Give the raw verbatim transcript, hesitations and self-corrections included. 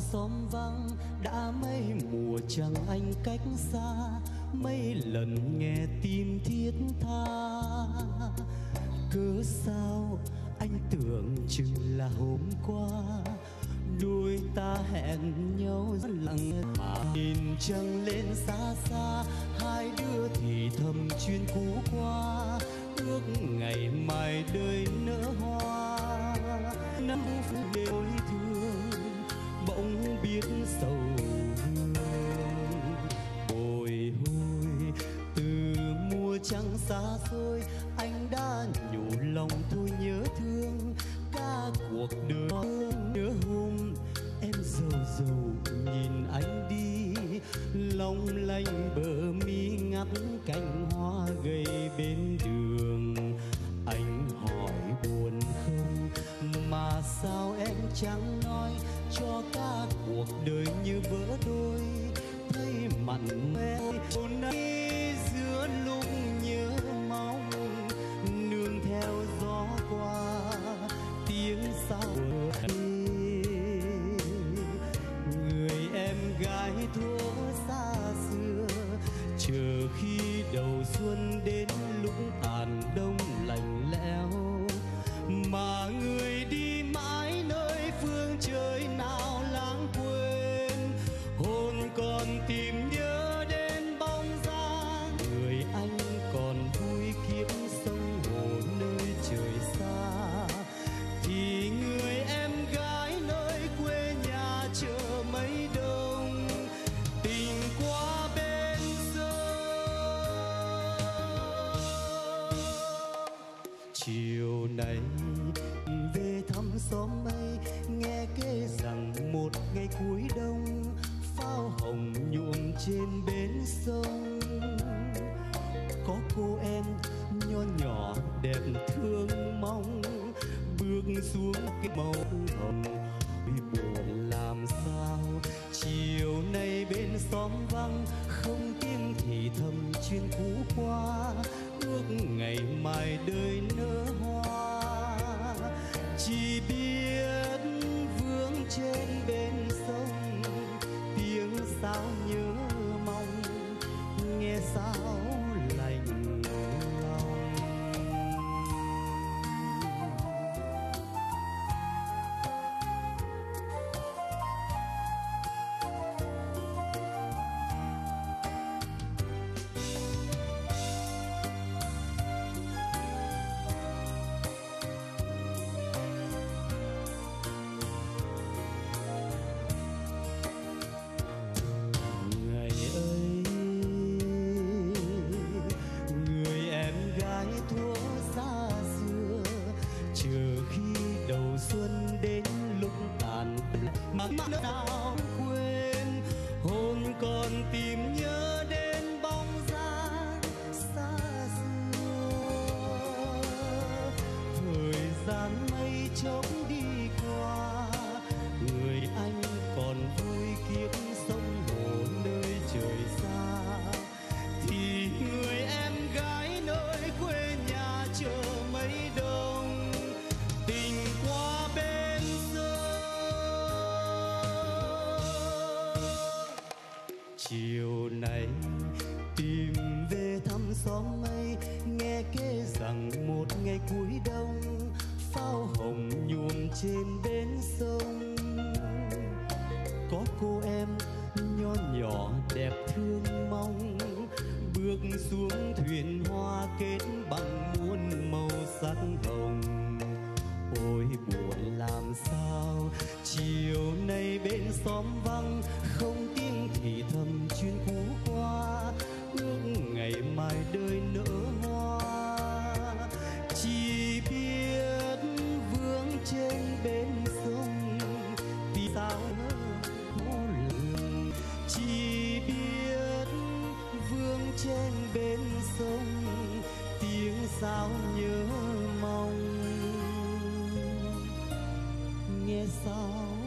xóm vắng, đã mấy mùa chẳng anh cách xa, mấy lần nghe tim thiết tha. Cớ sao anh tưởng chừng là hôm qua, đôi ta hẹn nhau rất lặng mà nhìn trăng lên xa xa, hai đứa thì thầm chuyên cũ qua, ước ngày mai đời nở hoa. Năm phút đôi thương bỗng biết sầu hương, bồi hồi từ mùa trăng xa xôi, anh đã nhủ lòng thôi nhớ thương. Cả cuộc đời nhớ hôm em dầu dầu nhìn anh đi, long lanh bờ mi ngắt cành hoa gầy bên đường. Anh hỏi buồn không mà sao em chẳng nói, cho cả cuộc đời như vỡ đôi, thấy mặn mê hôm nay giữa lúc nhớ mong, nương theo gió qua tiếng sao người em gái thuở xa xưa, chờ khi đầu xuân đến lúc tàn đông lạnh lẽo, mà người đi mãi nơi phương trời nào lãng quên, hồn còn tìm nhớ đến bóng dáng người anh còn vui kiếp sông hồ nơi trời xa, thì người em gái nơi quê nhà chờ mấy đông tình qua bên sông. Chiều nay về thăm xóm mây, nghe kể rằng một ngày cuối đông, pháo hồng nhuộm trên bến sông, có cô em nho nhỏ đẹp thương mong, bước xuống cái màu hồng vì buồn làm sao. Chiều nay bên xóm vắng không tiếng thì thầm chuyên cũ qua, ước ngày mai đời nở hoa. Chỉ biết vướng trên bên sông tiếng sao nhớ mong, nghe sao lạnh lòng. Thuở xa xưa, chờ khi đầu xuân đến lúc tàn mà nào quên, hồn còn tìm nhớ đến bóng dáng xa xưa. Thời gian mây chốc đi qua, người anh còn vui kiếp sông hồ nơi trời xa, thì người em gái nơi quê nhà chờ mấy đông tình qua bên sông. Chiều nay tìm về thăm xóm mây, nghe kể rằng một ngày cuối đông, pháo hồng nhuộm trên bến sông, có cô em nho nhỏ đẹp thương mong, bước xuống thuyền hoa kết bằng muôn màu sắc hồng. Ôi buồn làm sao, chiều nay bên xóm vắng không tiếng thì thầm chuyên cũ qua, ước ngày mai đời nở hoa. Chỉ biết vướng trên bên sông tí sao mô lường, chỉ biết vương trên bên sông tiếng sao nhớ mong, nghe sao